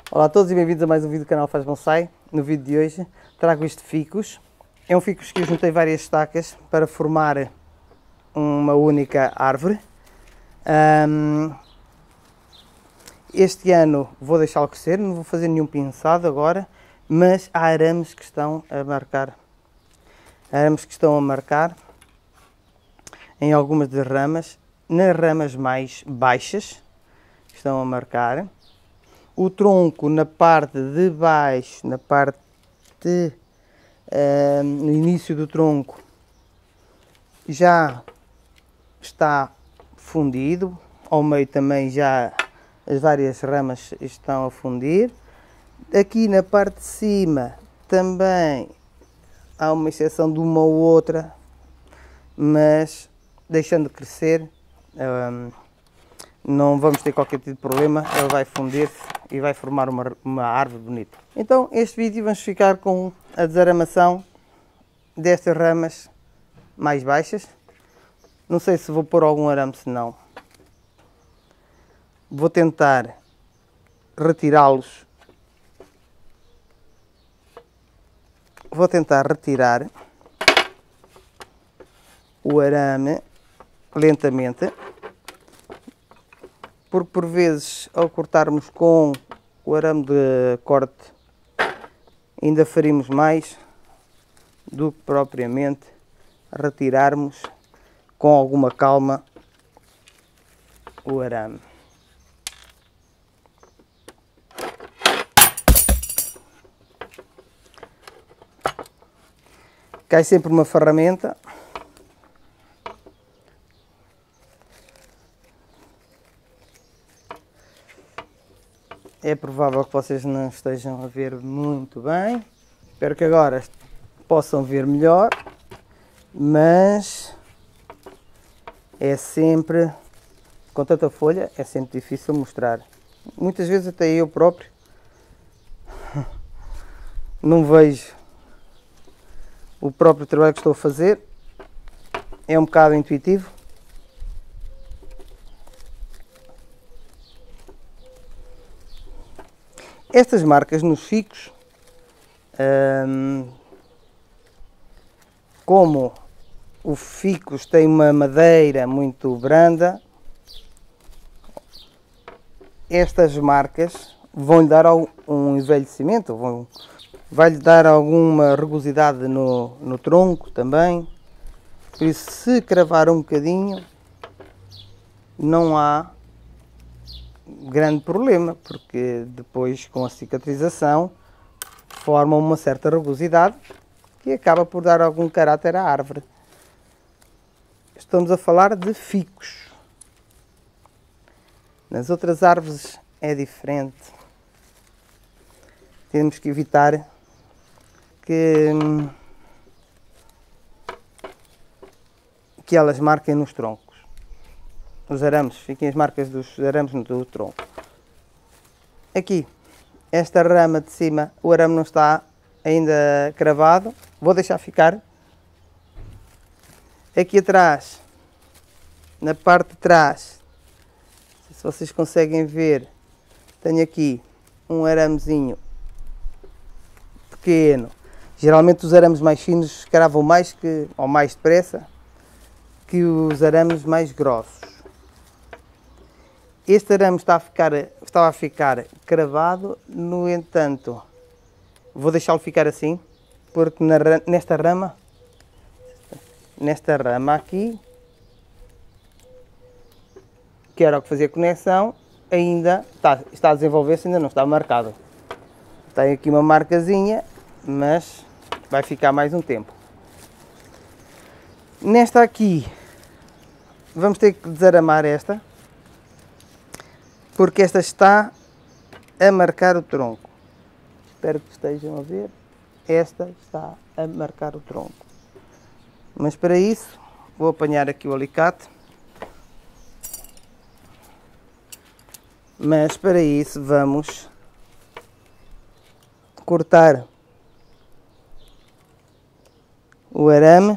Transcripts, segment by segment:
Olá a todos e bem-vindos a mais um vídeo do canal Faz Bonsai. No vídeo de hoje trago este ficus. É um ficus que eu juntei várias estacas para formar uma única árvore. Este ano vou deixá-lo crescer, não vou fazer nenhum pinçado agora, mas há arames que estão a marcar. Arames que estão a marcar em algumas das ramas, nas ramas mais baixas estão a marcar. O tronco na parte de baixo, no início do tronco, já está fundido. Ao meio também já as várias ramas estão a fundir. Aqui na parte de cima também há uma exceção de uma ou outra, mas deixando crescer, não vamos ter qualquer tipo de problema. Ela vai fundir-se e vai formar uma árvore bonita. Então, este vídeo vamos ficar com a desaramação destas ramas mais baixas. Não sei se vou pôr algum arame, se não. Vou tentar retirá-los. Vou tentar retirar o arame lentamente, porque por vezes ao cortarmos com o arame de corte ainda ferimos mais do que propriamente retirarmos com alguma calma o arame. Cai sempre uma ferramenta. É provável que vocês não estejam a ver muito bem. Espero que agora possam ver melhor. Mas é sempre, com tanta folha, é sempre difícil mostrar. Muitas vezes até eu próprio não vejo o próprio trabalho que estou a fazer. É um bocado intuitivo. Estas marcas nos ficus, como o ficus tem uma madeira muito branda, estas marcas vão-lhe dar um envelhecimento, vai-lhe dar alguma rugosidade no tronco também. Por isso, se cravar um bocadinho, não há grande problema, porque depois com a cicatrização forma uma certa rugosidade que acaba por dar algum caráter à árvore. Estamos a falar de ficus. Nas outras árvores é diferente. Temos que evitar que elas marquem nos troncos. Os arames, fiquem as marcas dos arames no tronco. Aqui, esta rama de cima, o arame não está ainda cravado. Vou deixar ficar. Aqui atrás, na parte de trás, não sei se vocês conseguem ver, tenho aqui um aramezinho pequeno. Geralmente os arames mais finos cravam mais depressa que os arames mais grossos. Este arame estava a ficar cravado, no entanto, vou deixá-lo ficar assim, porque nesta rama aqui, que era o que fazia conexão, ainda está a desenvolver-se, ainda não está marcado. Tem aqui uma marcazinha, mas vai ficar mais um tempo. Nesta aqui, vamos ter que desaramar esta, porque esta está a marcar o tronco. Espero que estejam a ver. Esta está a marcar o tronco. Mas para isso, vou apanhar aqui o alicate. Mas para isso vamos cortar o arame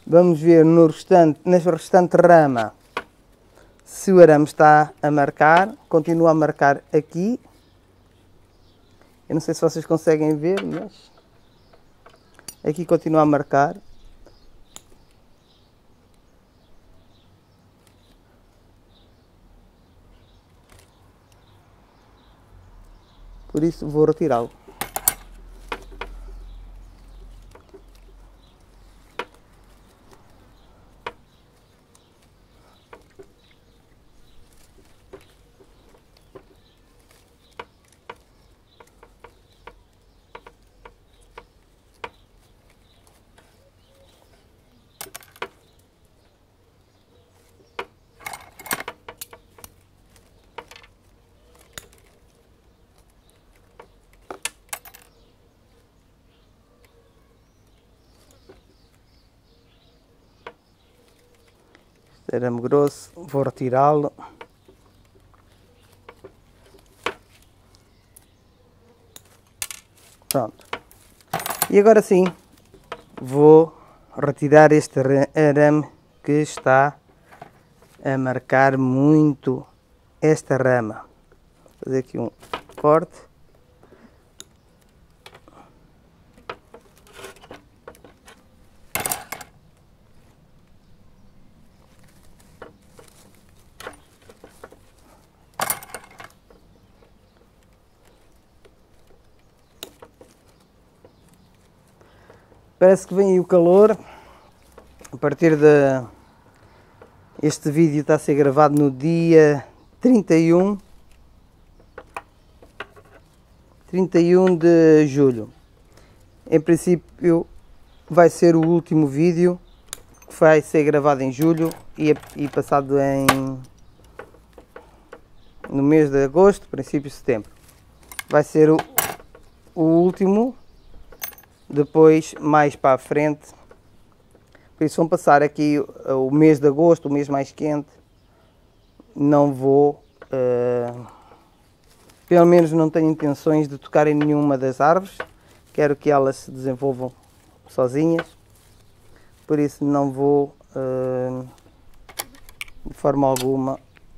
Vamos ver no restante, na restante rama se o arame está a marcar. Continua a marcar aqui. Eu não sei se vocês conseguem ver, mas aqui continua a marcar. Por isso vou retirá-lo. Arame grosso, vou retirá-lo. Pronto. E agora sim, vou retirar este arame que está a marcar muito esta rama. Vou fazer aqui um corte. Parece que vem aí o calor. A partir de... Este vídeo está a ser gravado no dia 31 de julho. Em princípio vai ser o último vídeo que vai ser gravado em julho e passado no mês de agosto, princípio de setembro. Vai ser o último. Depois, mais para a frente, por isso vão passar aqui o mês de agosto, o mês mais quente. Não vou, pelo menos não tenho intenções de tocar em nenhuma das árvores. Quero que elas se desenvolvam sozinhas. Por isso não vou, de forma alguma,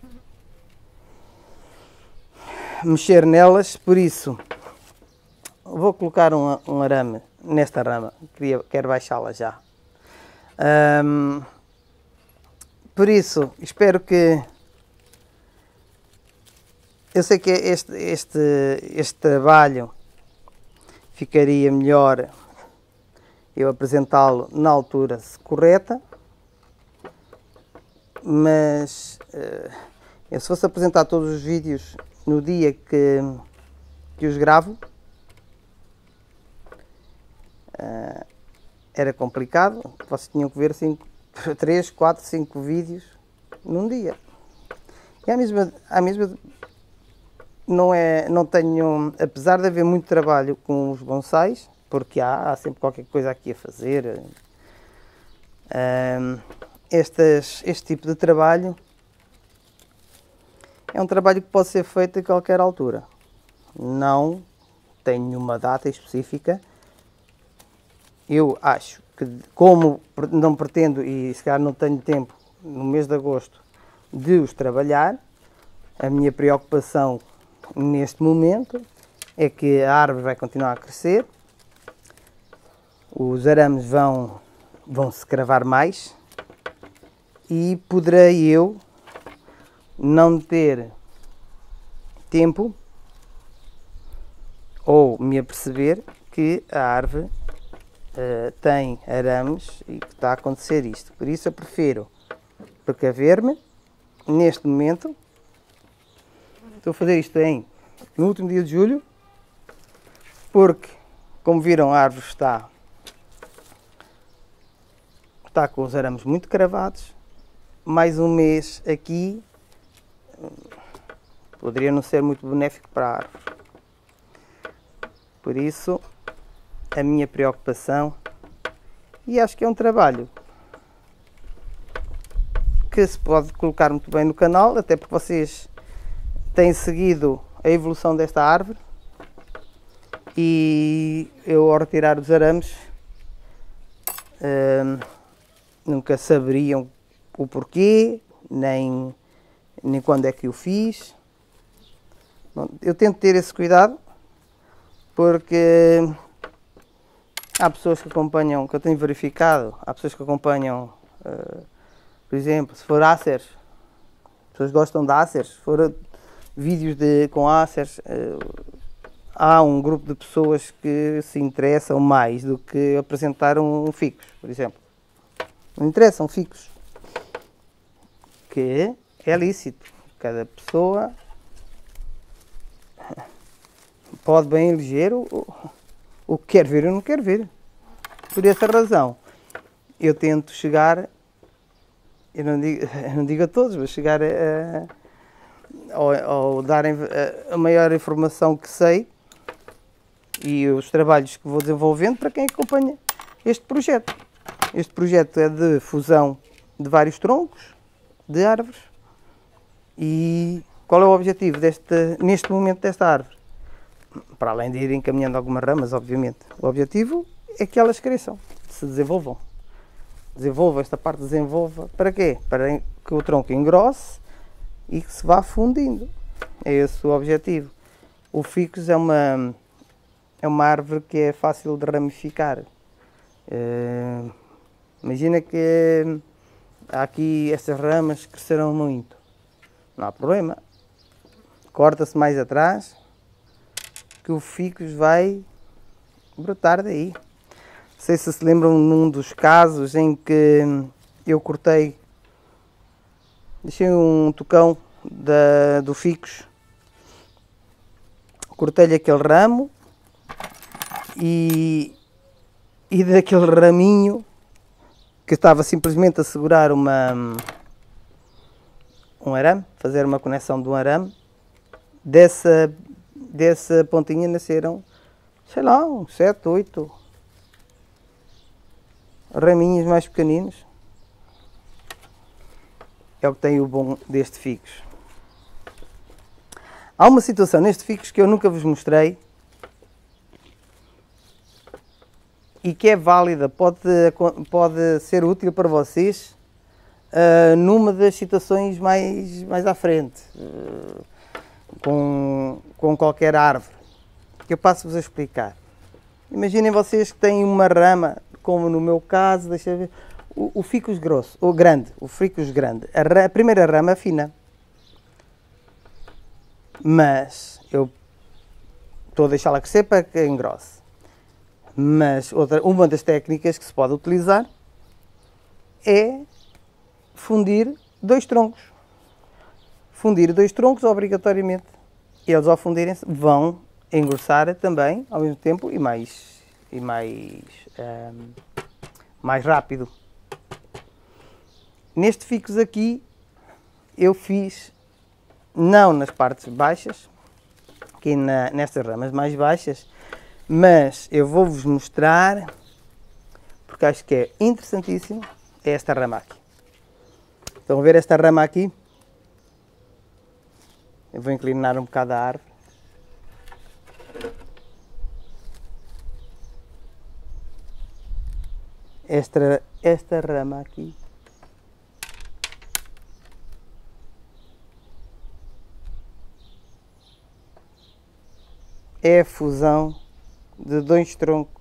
mexer nelas. Por isso, vou colocar um arame nesta rama, quero baixá-la já. Por isso, espero que... Eu sei que este trabalho ficaria melhor eu apresentá-lo na altura correta, mas eu, se fosse apresentar todos os vídeos no dia que os gravo, era complicado. Vocês tinham que ver 3, 4, 5 vídeos num dia. E a mesma não tenho, apesar de haver muito trabalho com os bonsais, porque há sempre qualquer coisa aqui a fazer, este tipo de trabalho é um trabalho que pode ser feito a qualquer altura. Não tenho uma data específica. Eu acho que, como não pretendo e se calhar não tenho tempo no mês de agosto de os trabalhar, a minha preocupação neste momento é que a árvore vai continuar a crescer, os arames vão se cravar mais e poderei eu não ter tempo ou me aperceber que a árvore tem arames e que está a acontecer isto. Por isso eu prefiro precaver-me neste momento. Estou a fazer isto no último dia de julho, porque, como viram, a árvore está com os arames muito cravados. Mais um mês aqui poderia não ser muito benéfico para a árvore. Por isso, a minha preocupação, e acho que é um trabalho que se pode colocar muito bem no canal, até porque vocês têm seguido a evolução desta árvore, e eu, ao retirar os arames, nunca saberiam o porquê, nem quando é que o fiz. Bom, eu tento ter esse cuidado, porque há pessoas que acompanham, que eu tenho verificado, há pessoas que acompanham, por exemplo, se for Acers, as pessoas gostam de Acers, se for vídeos com Acers, há um grupo de pessoas que se interessam mais do que apresentar um Ficus, por exemplo. Não interessam Ficus, que é lícito. Cada pessoa pode bem eleger o que quer ver e não quer ver. Por essa razão, eu tento chegar, eu não digo a todos, mas chegar ao darem a maior informação que sei e os trabalhos que vou desenvolvendo para quem acompanha este projeto. Este projeto é de fusão de vários troncos de árvores. E qual é o objetivo neste momento desta árvore? Para além de ir encaminhando algumas ramas, obviamente. O objetivo é que elas cresçam, se desenvolvam. Esta parte desenvolva. Para quê? Para que o tronco engrosse e que se vá fundindo. É esse o objetivo. O ficus é uma árvore que é fácil de ramificar. Imagina que há aqui estas ramas que cresceram muito. Não há problema. Corta-se mais atrás que o ficus vai brotar daí. Não sei se lembram num dos casos em que eu cortei, deixei um tocão do ficus, cortei-lhe aquele ramo e daquele raminho que estava simplesmente a segurar um arame, fazer uma conexão de um arame, dessa pontinha nasceram, sei lá, uns 7, 8 raminhos mais pequeninos. É o que tem o bom deste ficus. Há uma situação neste ficus que eu nunca vos mostrei e que é válida, pode ser útil para vocês numa das situações mais à frente, com qualquer árvore, que eu passo-vos a explicar. Imaginem vocês que têm uma rama, como no meu caso, deixa eu ver, o ficus grosso, o ficus grande, a primeira rama fina. Mas eu estou a deixá-la crescer para que engrosse. Mas uma das técnicas que se pode utilizar é fundir 2 troncos. Fundir 2 troncos obrigatoriamente. Eles, ao fundirem-se, vão engrossar também ao mesmo tempo e mais rápido. Neste ficus aqui eu fiz, não nas partes baixas, aqui nestas ramas mais baixas, mas eu vou-vos mostrar, porque acho que é interessantíssimo, é esta rama aqui. Estão a ver esta rama aqui? Eu vou inclinar um bocado a árvore. Esta rama aqui é a fusão de 2 troncos.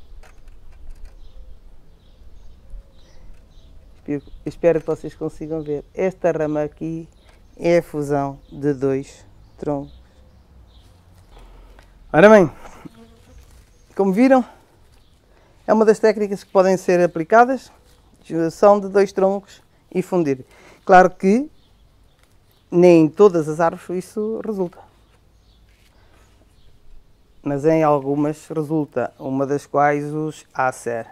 Eu espero que vocês consigam ver. Esta rama aqui é a fusão de 2 troncos. Ora bem, como viram, é uma das técnicas que podem ser aplicadas, junção de 2 troncos e fundir. Claro que nem em todas as árvores isso resulta, mas em algumas resulta, uma das quais os Acer.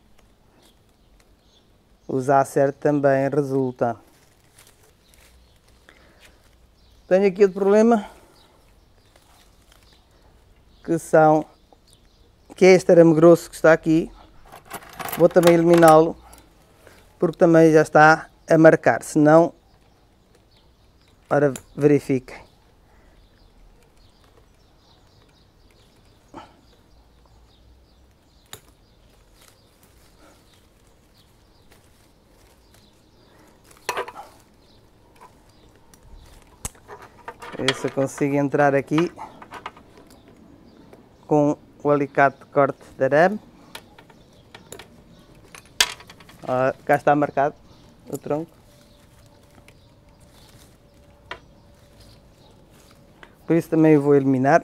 Os Acer também resulta. Tenho aqui outro problema, que é este arame grosso que está aqui. Vou também eliminá-lo, porque também já está a marcar, senão, ora, verifiquem. Ver se eu consigo entrar aqui com o alicate de corte de arame. Cá está marcado o tronco. Por isso também eu vou eliminar.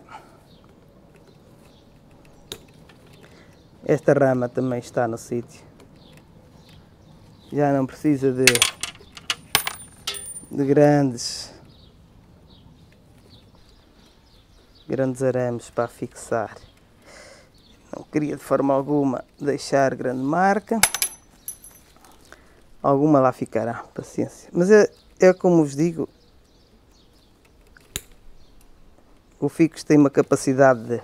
Esta rama também está no sítio. Já não precisa de grandes arames para fixar. Não queria de forma alguma deixar grande marca. Alguma lá ficará, paciência. Mas é como vos digo, o ficus tem uma capacidade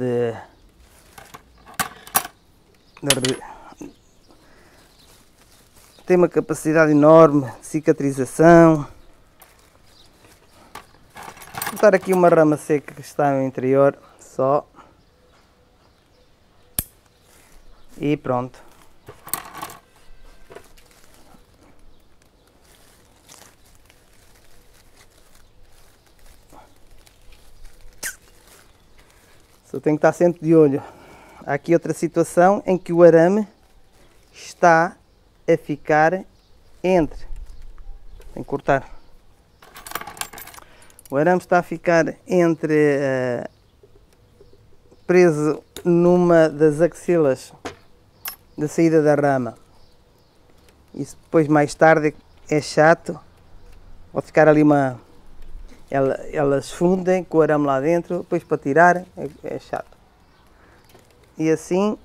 tem uma capacidade enorme de cicatrização. Vou botar aqui uma rama seca que está no interior, só. E pronto. Só tenho que estar sempre de olho. Há aqui outra situação em que o arame está a ficar entre. Tem que cortar. O arame está a ficar entre preso numa das axilas da saída da rama. Isso depois mais tarde é chato. Pode ficar ali uma... Elas fundem com o arame lá dentro, depois para tirar é chato. E assim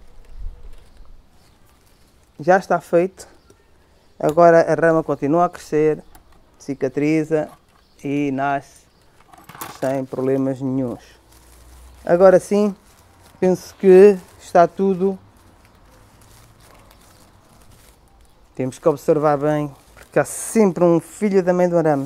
já está feito. Agora a rama continua a crescer, cicatriza e nasce sem problemas nenhuns. Agora sim, penso que está tudo. Temos que observar bem, porque há sempre um filho da mãe do arame.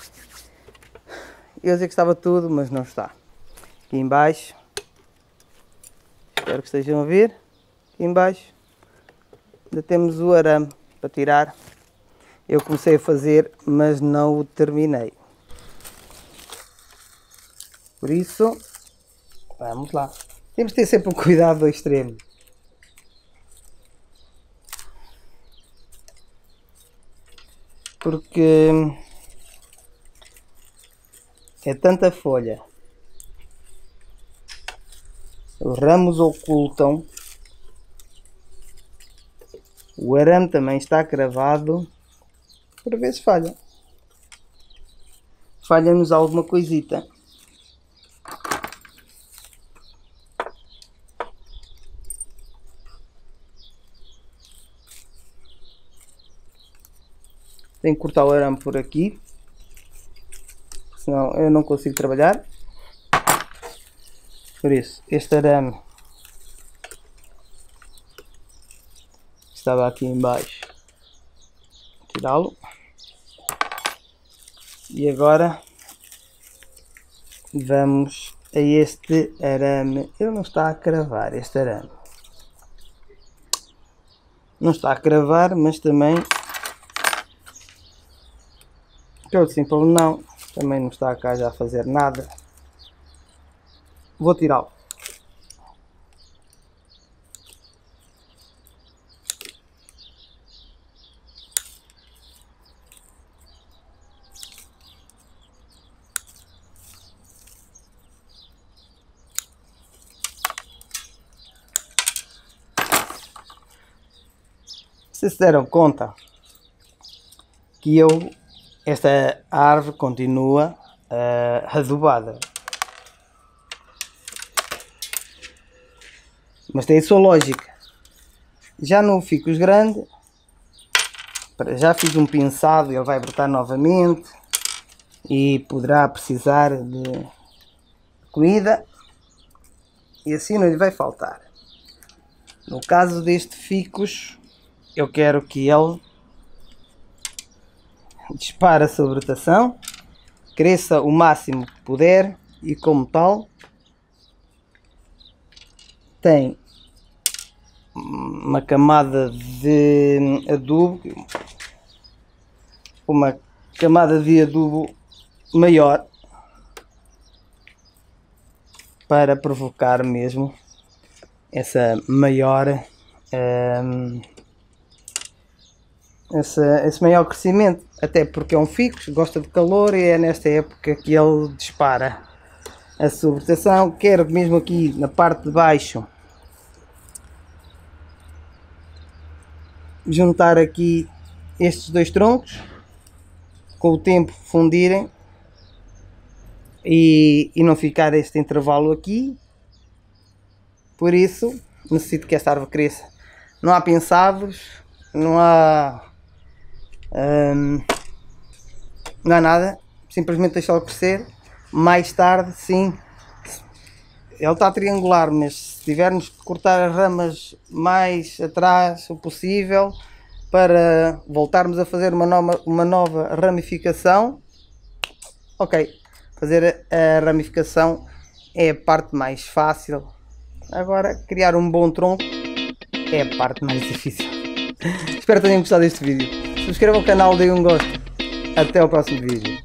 Eu dizia que estava tudo, mas não está. Aqui em baixo, espero que estejam a ver. Aqui em baixo ainda temos o arame para tirar. Eu comecei a fazer, mas não o terminei. Por isso, vamos lá. Temos de ter sempre um cuidado ao extremo. Porque é tanta folha. Os ramos ocultam. O arame também está cravado. Por vezes falha. Falha-nos alguma coisita. Tenho que cortar o arame por aqui, senão eu não consigo trabalhar. Por isso, este arame estava aqui em baixo, tirá-lo. E agora vamos a este arame. Ele não está a cravar, este arame. Não está a cravar, mas também pelo simples não, também não está cá já a fazer nada. Vou tirá-lo. Vocês se deram conta que esta árvore continua adubada, mas tem a sua lógica. Já no ficus grande, já fiz um pinçado, ele vai brotar novamente e poderá precisar de comida e assim não lhe vai faltar. No caso deste ficus, eu quero que ele dispare a sua brotação, cresça o máximo que puder e como tal tem uma camada de adubo, maior, para provocar mesmo essa maior esse maior crescimento, até porque é um ficus, gosta de calor e é nesta época que ele dispara a sua vegetação. Quero mesmo aqui na parte de baixo juntar aqui estes dois troncos, com o tempo fundirem e não ficar este intervalo aqui. Por isso necessito que esta árvore cresça. Não há pensados, não há nada, simplesmente deixá-lo crescer. Mais tarde, sim, ele está triangular, mas se tivermos que cortar as ramas mais atrás o possível para voltarmos a fazer uma nova ramificação, ok, fazer a ramificação é a parte mais fácil. Agora, criar um bom tronco é a parte mais difícil. Espero que tenham gostado deste vídeo. Subscrevam o canal, deem um gosto. Até o próximo vídeo.